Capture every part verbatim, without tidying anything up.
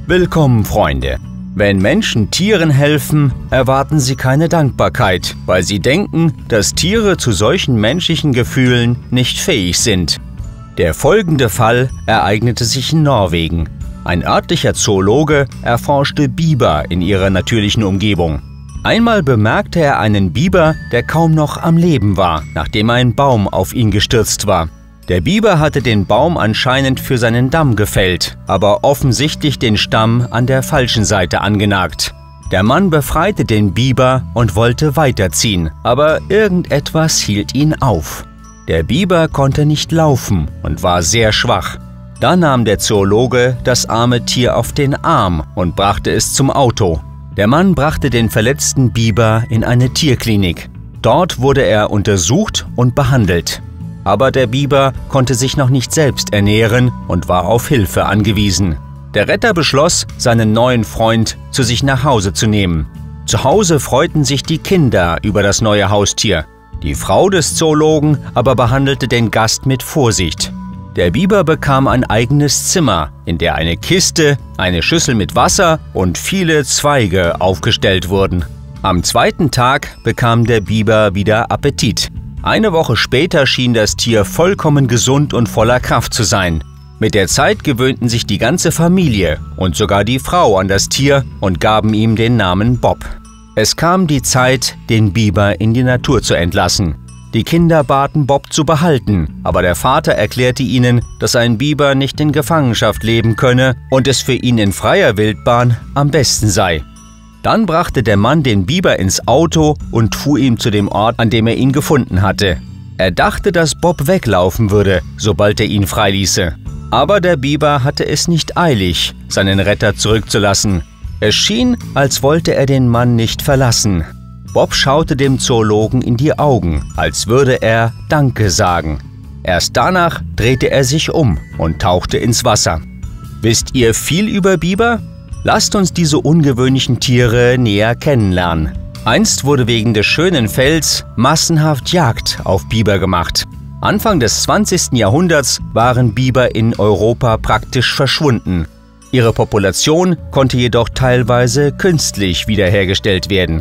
Willkommen, Freunde! Wenn Menschen Tieren helfen, erwarten sie keine Dankbarkeit, weil sie denken, dass Tiere zu solchen menschlichen Gefühlen nicht fähig sind. Der folgende Fall ereignete sich in Norwegen. Ein örtlicher Zoologe erforschte Biber in ihrer natürlichen Umgebung. Einmal bemerkte er einen Biber, der kaum noch am Leben war, nachdem ein Baum auf ihn gestürzt war. Der Biber hatte den Baum anscheinend für seinen Damm gefällt, aber offensichtlich den Stamm an der falschen Seite angenagt. Der Mann befreite den Biber und wollte weiterziehen, aber irgendetwas hielt ihn auf. Der Biber konnte nicht laufen und war sehr schwach. Da nahm der Zoologe das arme Tier auf den Arm und brachte es zum Auto. Der Mann brachte den verletzten Biber in eine Tierklinik. Dort wurde er untersucht und behandelt. Aber der Biber konnte sich noch nicht selbst ernähren und war auf Hilfe angewiesen. Der Retter beschloss, seinen neuen Freund zu sich nach Hause zu nehmen. Zu Hause freuten sich die Kinder über das neue Haustier. Die Frau des Zoologen aber behandelte den Gast mit Vorsicht. Der Biber bekam ein eigenes Zimmer, in der eine Kiste, eine Schüssel mit Wasser und viele Zweige aufgestellt wurden. Am zweiten Tag bekam der Biber wieder Appetit. Eine Woche später schien das Tier vollkommen gesund und voller Kraft zu sein. Mit der Zeit gewöhnten sich die ganze Familie und sogar die Frau an das Tier und gaben ihm den Namen Bob. Es kam die Zeit, den Biber in die Natur zu entlassen. Die Kinder baten Bob zu behalten, aber der Vater erklärte ihnen, dass ein Biber nicht in Gefangenschaft leben könne und es für ihn in freier Wildbahn am besten sei. Dann brachte der Mann den Biber ins Auto und fuhr ihn zu dem Ort, an dem er ihn gefunden hatte. Er dachte, dass Bob weglaufen würde, sobald er ihn freiließe. Aber der Biber hatte es nicht eilig, seinen Retter zurückzulassen. Es schien, als wollte er den Mann nicht verlassen. Bob schaute dem Zoologen in die Augen, als würde er Danke sagen. Erst danach drehte er sich um und tauchte ins Wasser. Wisst ihr viel über Biber? Lasst uns diese ungewöhnlichen Tiere näher kennenlernen. Einst wurde wegen des schönen Fells massenhaft Jagd auf Biber gemacht. Anfang des zwanzigsten Jahrhunderts waren Biber in Europa praktisch verschwunden. Ihre Population konnte jedoch teilweise künstlich wiederhergestellt werden.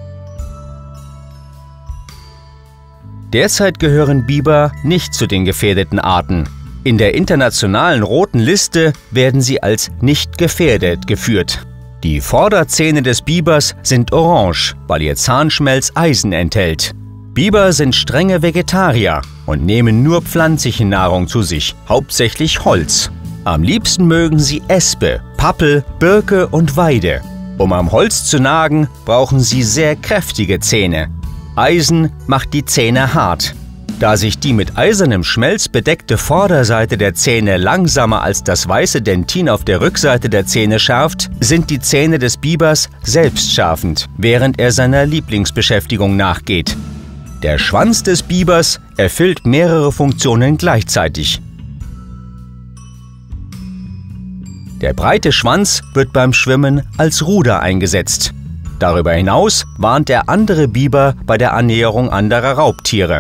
Derzeit gehören Biber nicht zu den gefährdeten Arten. In der internationalen roten Liste werden sie als nicht gefährdet geführt. Die Vorderzähne des Bibers sind orange, weil ihr Zahnschmelz Eisen enthält. Biber sind strenge Vegetarier und nehmen nur pflanzliche Nahrung zu sich, hauptsächlich Holz. Am liebsten mögen sie Espe, Pappel, Birke und Weide. Um am Holz zu nagen, brauchen sie sehr kräftige Zähne. Eisen macht die Zähne hart. Da sich die mit eisernem Schmelz bedeckte Vorderseite der Zähne langsamer als das weiße Dentin auf der Rückseite der Zähne schärft, sind die Zähne des Bibers selbstschärfend, während er seiner Lieblingsbeschäftigung nachgeht. Der Schwanz des Bibers erfüllt mehrere Funktionen gleichzeitig. Der breite Schwanz wird beim Schwimmen als Ruder eingesetzt. Darüber hinaus warnt er andere Biber bei der Annäherung anderer Raubtiere.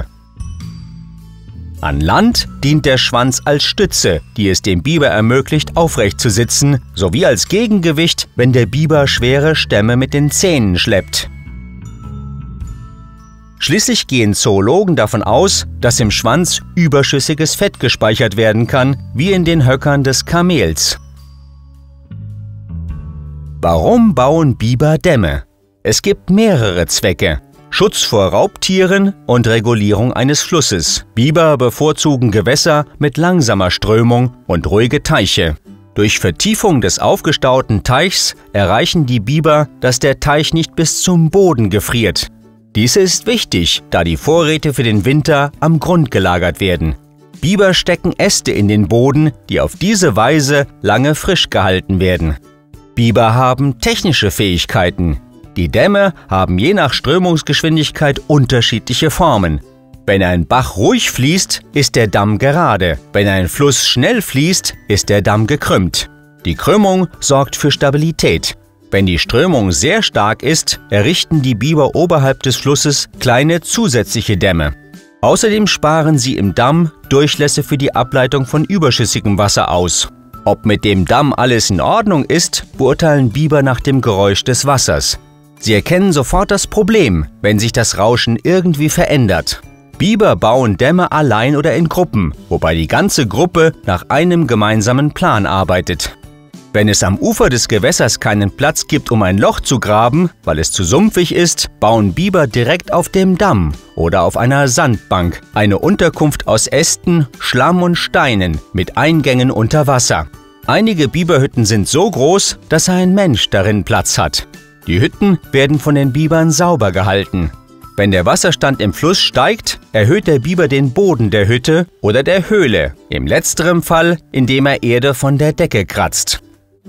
An Land dient der Schwanz als Stütze, die es dem Biber ermöglicht, aufrecht zu sitzen, sowie als Gegengewicht, wenn der Biber schwere Stämme mit den Zähnen schleppt. Schließlich gehen Zoologen davon aus, dass im Schwanz überschüssiges Fett gespeichert werden kann, wie in den Höckern des Kamels. Warum bauen Biber Dämme? Es gibt mehrere Zwecke. Schutz vor Raubtieren und Regulierung eines Flusses. Biber bevorzugen Gewässer mit langsamer Strömung und ruhige Teiche. Durch Vertiefung des aufgestauten Teichs erreichen die Biber, dass der Teich nicht bis zum Boden gefriert. Dies ist wichtig, da die Vorräte für den Winter am Grund gelagert werden. Biber stecken Äste in den Boden, die auf diese Weise lange frisch gehalten werden. Biber haben technische Fähigkeiten. Die Dämme haben je nach Strömungsgeschwindigkeit unterschiedliche Formen. Wenn ein Bach ruhig fließt, ist der Damm gerade. Wenn ein Fluss schnell fließt, ist der Damm gekrümmt. Die Krümmung sorgt für Stabilität. Wenn die Strömung sehr stark ist, errichten die Biber oberhalb des Flusses kleine zusätzliche Dämme. Außerdem sparen sie im Damm Durchlässe für die Ableitung von überschüssigem Wasser aus. Ob mit dem Damm alles in Ordnung ist, beurteilen Biber nach dem Geräusch des Wassers. Sie erkennen sofort das Problem, wenn sich das Rauschen irgendwie verändert. Biber bauen Dämme allein oder in Gruppen, wobei die ganze Gruppe nach einem gemeinsamen Plan arbeitet. Wenn es am Ufer des Gewässers keinen Platz gibt, um ein Loch zu graben, weil es zu sumpfig ist, bauen Biber direkt auf dem Damm oder auf einer Sandbank eine Unterkunft aus Ästen, Schlamm und Steinen mit Eingängen unter Wasser. Einige Biberhütten sind so groß, dass ein Mensch darin Platz hat. Die Hütten werden von den Bibern sauber gehalten. Wenn der Wasserstand im Fluss steigt, erhöht der Biber den Boden der Hütte oder der Höhle, im letzteren Fall, indem er Erde von der Decke kratzt.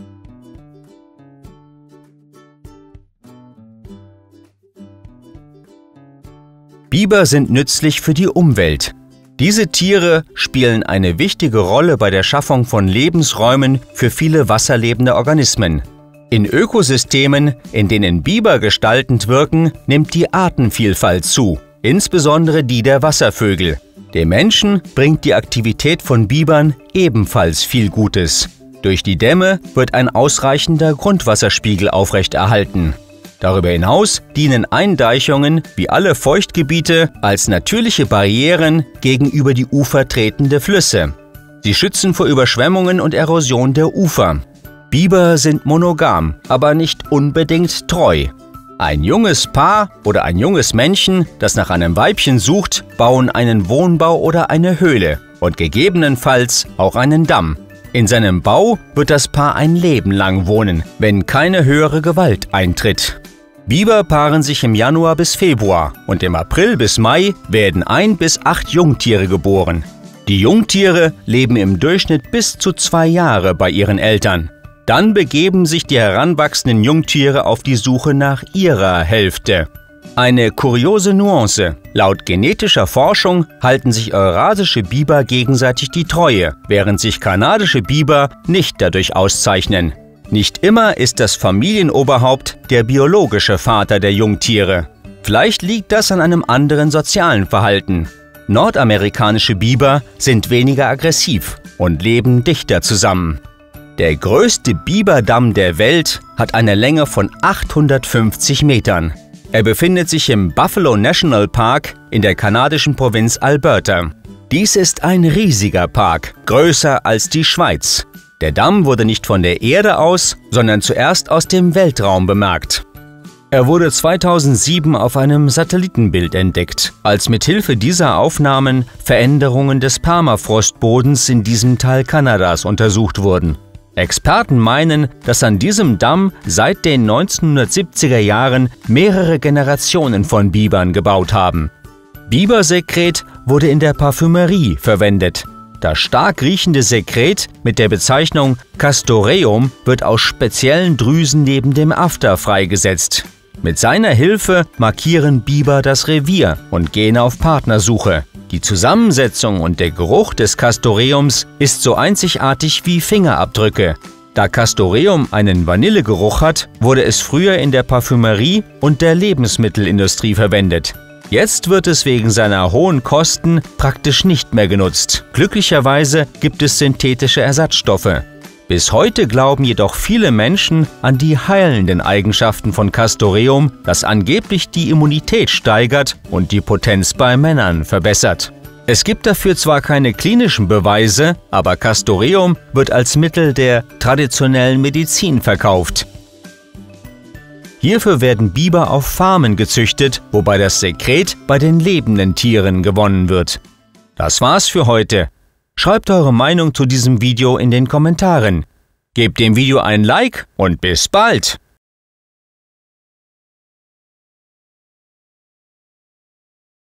Biber sind nützlich für die Umwelt. Diese Tiere spielen eine wichtige Rolle bei der Schaffung von Lebensräumen für viele wasserlebende Organismen. In Ökosystemen, in denen Biber gestaltend wirken, nimmt die Artenvielfalt zu, insbesondere die der Wasservögel. Dem Menschen bringt die Aktivität von Bibern ebenfalls viel Gutes. Durch die Dämme wird ein ausreichender Grundwasserspiegel aufrechterhalten. Darüber hinaus dienen Eindeichungen, wie alle Feuchtgebiete, als natürliche Barrieren gegenüber die Ufer tretende Flüsse. Sie schützen vor Überschwemmungen und Erosion der Ufer. Biber sind monogam, aber nicht unbedingt treu. Ein junges Paar oder ein junges Männchen, das nach einem Weibchen sucht, bauen einen Wohnbau oder eine Höhle und gegebenenfalls auch einen Damm. In seinem Bau wird das Paar ein Leben lang wohnen, wenn keine höhere Gewalt eintritt. Biber paaren sich im Januar bis Februar und im April bis Mai werden ein bis acht Jungtiere geboren. Die Jungtiere leben im Durchschnitt bis zu zwei Jahre bei ihren Eltern. Dann begeben sich die heranwachsenden Jungtiere auf die Suche nach ihrer Hälfte. Eine kuriose Nuance: Laut genetischer Forschung halten sich eurasische Biber gegenseitig die Treue, während sich kanadische Biber nicht dadurch auszeichnen. Nicht immer ist das Familienoberhaupt der biologische Vater der Jungtiere. Vielleicht liegt das an einem anderen sozialen Verhalten. Nordamerikanische Biber sind weniger aggressiv und leben dichter zusammen. Der größte Biberdamm der Welt hat eine Länge von achthundertfünfzig Metern. Er befindet sich im Buffalo National Park in der kanadischen Provinz Alberta. Dies ist ein riesiger Park, größer als die Schweiz. Der Damm wurde nicht von der Erde aus, sondern zuerst aus dem Weltraum bemerkt. Er wurde zweitausendsieben auf einem Satellitenbild entdeckt, als mithilfe dieser Aufnahmen Veränderungen des Permafrostbodens in diesem Teil Kanadas untersucht wurden. Experten meinen, dass an diesem Damm seit den neunzehnhundertsiebziger Jahren mehrere Generationen von Bibern gebaut haben. Bibersekret wurde in der Parfümerie verwendet. Das stark riechende Sekret mit der Bezeichnung Castoreum wird aus speziellen Drüsen neben dem After freigesetzt. Mit seiner Hilfe markieren Biber das Revier und gehen auf Partnersuche. Die Zusammensetzung und der Geruch des Castoreums ist so einzigartig wie Fingerabdrücke. Da Castoreum einen Vanillegeruch hat, wurde es früher in der Parfümerie und der Lebensmittelindustrie verwendet. Jetzt wird es wegen seiner hohen Kosten praktisch nicht mehr genutzt. Glücklicherweise gibt es synthetische Ersatzstoffe. Bis heute glauben jedoch viele Menschen an die heilenden Eigenschaften von Castoreum, das angeblich die Immunität steigert und die Potenz bei Männern verbessert. Es gibt dafür zwar keine klinischen Beweise, aber Castoreum wird als Mittel der traditionellen Medizin verkauft. Hierfür werden Biber auf Farmen gezüchtet, wobei das Sekret bei den lebenden Tieren gewonnen wird. Das war's für heute. Schreibt eure Meinung zu diesem Video in den Kommentaren. Gebt dem Video ein Like und bis bald!